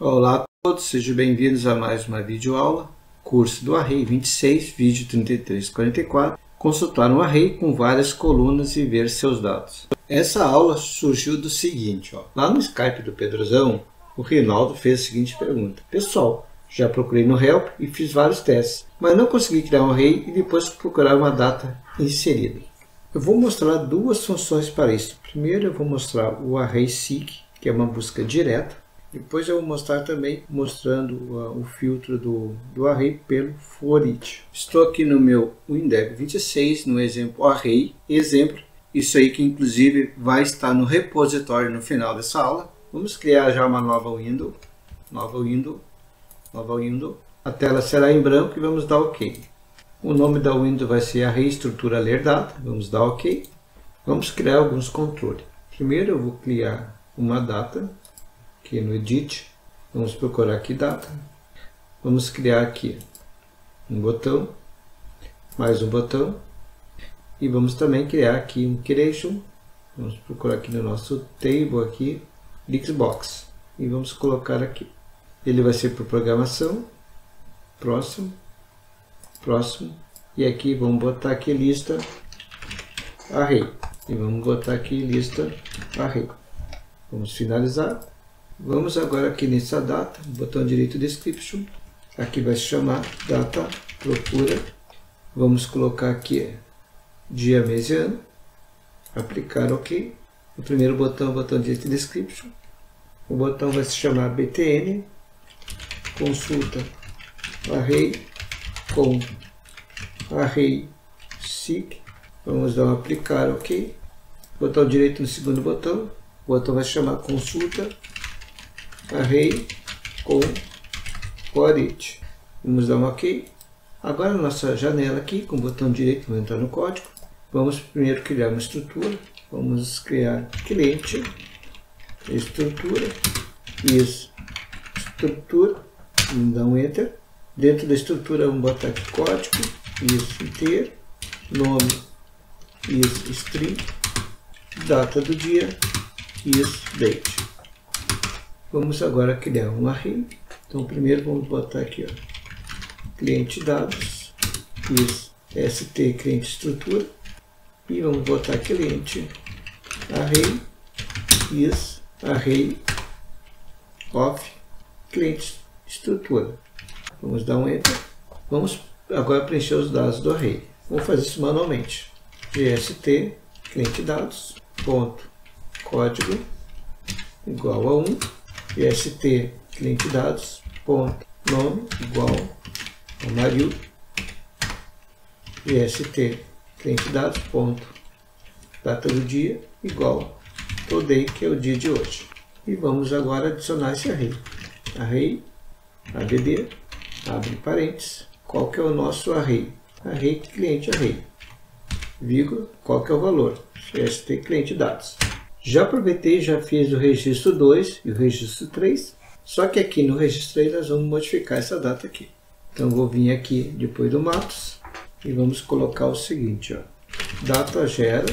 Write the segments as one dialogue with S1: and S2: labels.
S1: Olá a todos, sejam bem-vindos a mais uma videoaula, curso do Array 26, vídeo 3344, consultar um array com várias colunas e ver seus dados. Essa aula surgiu do seguinte, lá no Skype do Pedrozão, o Rinaldo fez a seguinte pergunta: pessoal, já procurei no Help e fiz vários testes, mas não consegui criar um array e depois procurar uma data inserida. Eu vou mostrar duas funções para isso. Primeiro eu vou mostrar o Array Seek, que é uma busca direta. Depois eu vou mostrar também, mostrando o filtro do array pelo ForEach. Estou aqui no meu Windev 26, no exemplo array, exemplo. Isso aí que inclusive vai estar no repositório no final dessa aula. Vamos criar já uma nova window. A tela será em branco e vamos dar OK. O nome da window vai ser array estrutura ler data. Vamos dar OK. Vamos criar alguns controles. Primeiro eu vou criar uma data. Aqui no Edit, vamos procurar aqui data, vamos criar aqui um botão, mais um botão, e vamos também criar aqui um creation, vamos procurar aqui no nosso table aqui, Xbox, e vamos colocar aqui. Ele vai ser por programação, próximo, e aqui vamos botar aqui lista array, e vamos botar aqui lista array. Vamos finalizar. Vamos agora aqui nessa data, botão direito description, aqui vai se chamar data procura, vamos colocar aqui dia, mês e ano, aplicar OK, o primeiro botão, botão direito description, o botão vai se chamar btn, consulta array com array seek, vamos dar um aplicar OK, botão direito no segundo botão, o botão vai se chamar consulta array com ForEach. Vamos dar um OK. Agora na nossa janela aqui, com o botão direito, vamos entrar no código. Vamos primeiro criar uma estrutura. Vamos criar cliente, estrutura, isso, estrutura, vamos dar um Enter. Dentro da estrutura vamos botar aqui código, isso, inteiro, nome, isso, string, data do dia, isso, date. Vamos agora criar um array. Então primeiro vamos botar aqui, cliente dados, isso, st cliente estrutura, e vamos botar cliente array, isso, array of cliente estrutura. Vamos dar um enter. Vamos agora preencher os dados do array. Vamos fazer isso manualmente. gst cliente dados ponto código igual a 1. gst cliente dados ponto nome igual a Mario, gst cliente dados ponto data do dia igual today, que é o dia de hoje. E vamos agora adicionar esse array. Array add, abre parênteses, qual que é o nosso array? Array cliente array, vírgula, qual que é o valor? gst cliente dados. Já aproveitei e já fiz o registro 2 e o registro 3, só que aqui no registro 3 nós vamos modificar essa data aqui. Então vou vir aqui depois do matos e vamos colocar o seguinte, data gera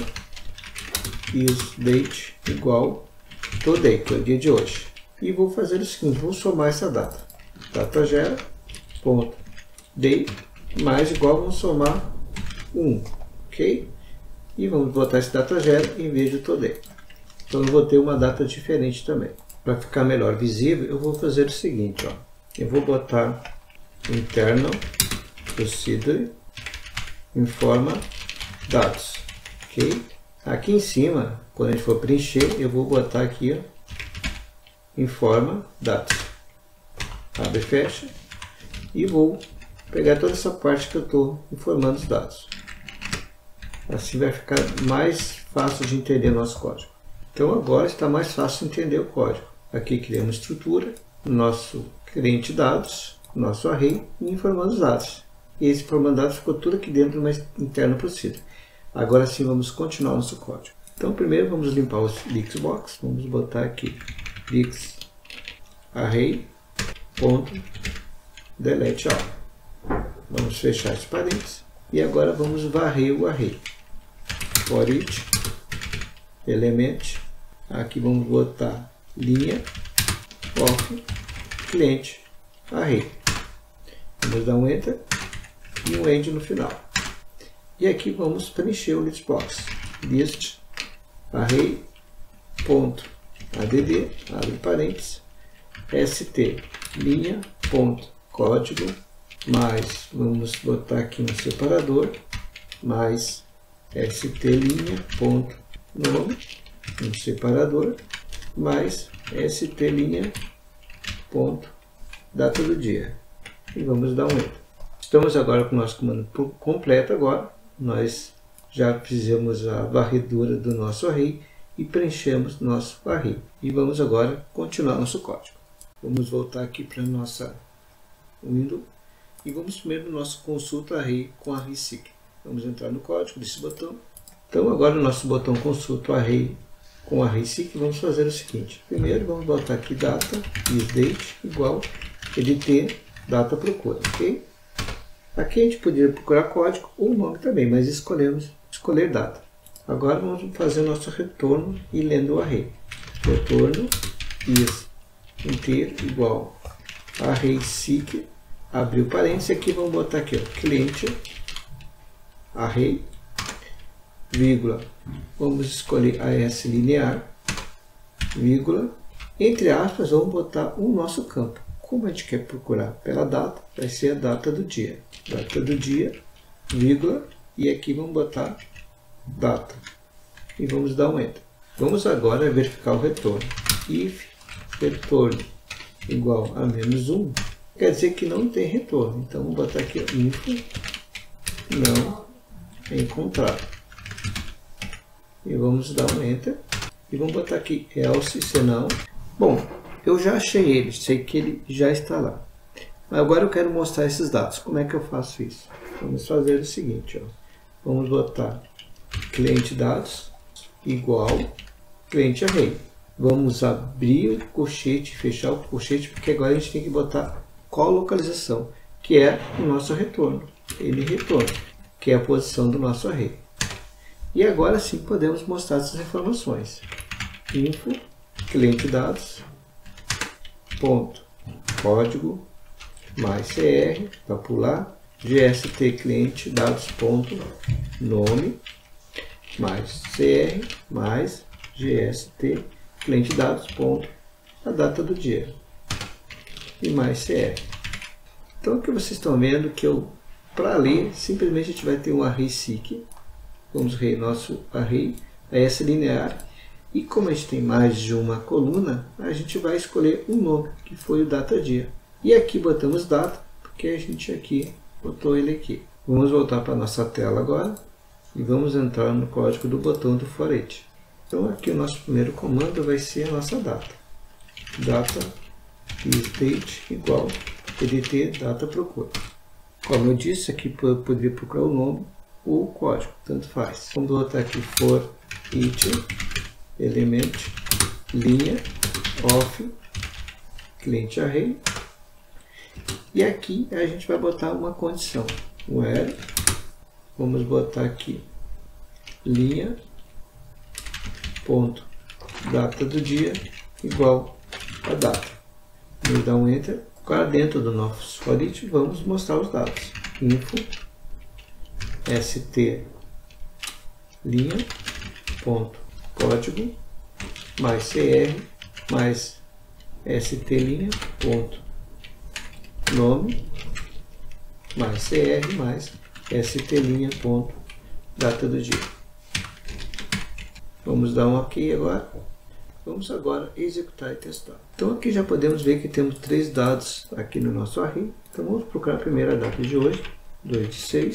S1: isDate igual today, que é o dia de hoje. E vou fazer o seguinte, vou somar essa data. Data gera ponto day mais igual, vamos somar 1, ok? E vamos botar esse data gera em vez de today. Então eu vou ter uma data diferente também. Para ficar melhor visível, eu vou fazer o seguinte, eu vou botar internal procedure informa dados, ok? Aqui em cima, quando a gente for preencher, eu vou botar aqui, informa dados, abre e fecha, e vou pegar toda essa parte que eu estou informando os dados. Assim vai ficar mais fácil de entender nosso código. Então agora está mais fácil entender o código. Aqui criamos estrutura, nosso cliente dados, nosso array e informando os dados. E esse informando dados ficou tudo aqui dentro de uma interna procedure. Agora sim vamos continuar nosso código. Então primeiro vamos limpar o Xbox, vamos botar aqui X array ponto delete all. Vamos fechar esse parênteses e agora vamos varrer o array. ForEach element, aqui vamos botar linha off cliente array. Vamos dar um enter e um end no final. E aqui vamos preencher o list box. List array ponto add, abre parênteses, st linha ponto código, mais vamos botar aqui um separador, mais st linha ponto nome, um separador, mais st linha ponto data do dia. E vamos dar um enter. Estamos agora com o nosso comando completo. Agora nós já fizemos a varredura do nosso array e preenchemos nosso array. E vamos agora continuar nosso código. Vamos voltar aqui para a nossa window e vamos primeiro no nosso consulta array com array seek. Vamos entrar no código desse botão. Então agora no nosso botão consulta array com array seek, vamos fazer o seguinte. Primeiro vamos botar aqui data isDate igual edt data procura, ok? Aqui a gente poderia procurar código ou nome também, mas escolhemos escolher data. Agora vamos fazer o nosso retorno e lendo o array. Retorno is inteiro igual array seek, abriu parênteses, aqui vamos botar aqui, ó, cliente array, vírgula, vamos escolher AS linear, vírgula, entre aspas, vamos botar o nosso campo. Como a gente quer procurar pela data, vai ser a data do dia. Data do dia, vírgula, e aqui vamos botar data. E vamos dar um enter. Vamos agora verificar o retorno. If retorno igual a -1, quer dizer que não tem retorno. Então vamos botar aqui info não encontrado. E vamos dar um enter. E vamos botar aqui else senão. Bom, eu já achei ele, sei que ele já está lá. Mas agora eu quero mostrar esses dados. Como é que eu faço isso? Vamos fazer o seguinte, ó. Vamos botar cliente dados igual cliente array. Vamos abrir o colchete, fechar o colchete, porque agora a gente tem que botar colocalização, que é o nosso retorno. Ele retorna, que é a posição do nosso array. E agora sim podemos mostrar essas informações. Info cliente dados ponto código mais cr para pular, gst cliente dados ponto nome mais cr mais gst cliente dados ponto a data do dia e mais cr. Então aqui vocês estão vendo que eu, para ler, simplesmente a gente vai ter um array seek. Vamos ver nosso array AS linear. E como a gente tem mais de uma coluna, a gente vai escolher um nome, que foi o data dia. E aqui botamos data, porque a gente aqui botou ele aqui. Vamos voltar para a nossa tela agora e vamos entrar no código do botão do for each. Então aqui o nosso primeiro comando vai ser a nossa data. Data isDate igual edt data procura. Como eu disse, aqui eu poderia procurar o nome ou o código, tanto faz. Vamos botar aqui for each element linha of cliente array, e aqui a gente vai botar uma condição, where, vamos botar aqui linha ponto data do dia igual a data. Vamos dar um enter. Agora dentro do nosso for each vamos mostrar os dados. Info st linha ponto código mais cr mais st linha ponto nome mais cr mais st linha ponto data do dia. Vamos dar um ok agora. Vamos agora executar e testar. Então aqui já podemos ver que temos 3 dados aqui no nosso array. Então vamos procurar a primeira data de hoje, 2/6.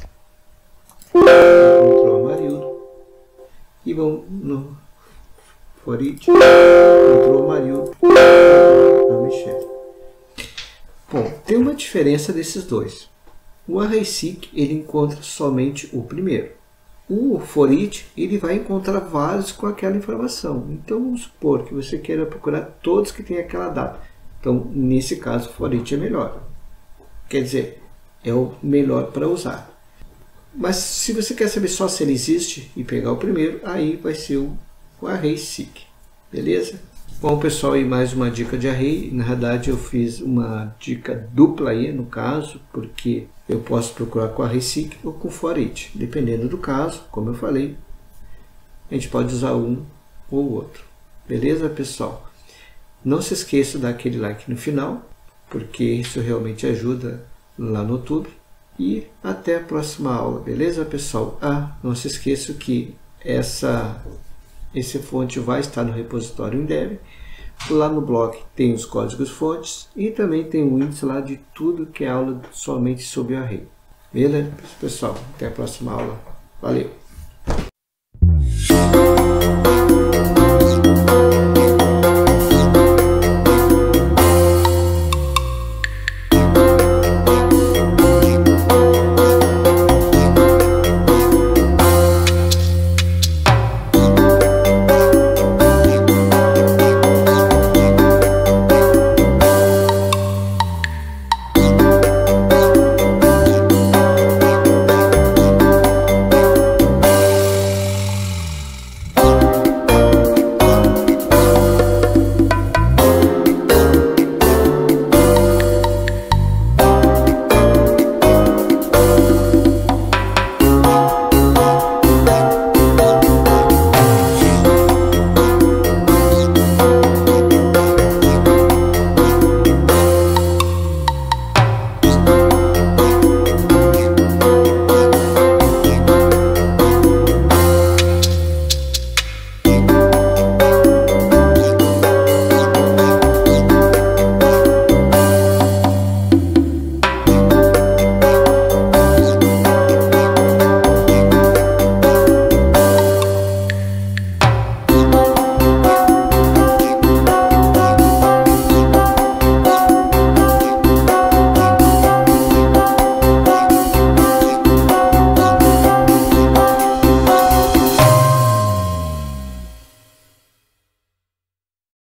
S1: Encontrou Amarildo. E vamos no for each, encontrou Amarildo, a Michelle. Bom, tem uma diferença desses dois. O array seek ele encontra somente o primeiro. O for each ele vai encontrar vários com aquela informação. Então vamos supor que você queira procurar todos que tem aquela data. Então nesse caso o for each é melhor. Quer dizer, é o melhor para usar. Mas se você quer saber só se ele existe e pegar o primeiro, aí vai ser o array seek. Beleza? Bom, pessoal, e mais uma dica de array. Na verdade, eu fiz uma dica dupla aí, no caso, porque eu posso procurar com array-seek ou com for-each. Dependendo do caso, como eu falei, a gente pode usar um ou o outro. Beleza, pessoal? Não se esqueça de dar aquele like no final, porque isso realmente ajuda lá no YouTube. E até a próxima aula, beleza, pessoal? Não se esqueça que esse fonte vai estar no repositório em Dev. Lá no blog tem os códigos fontes e também tem o índice lá de tudo que é aula somente sobre o array. Beleza, pessoal? Até a próxima aula. Valeu!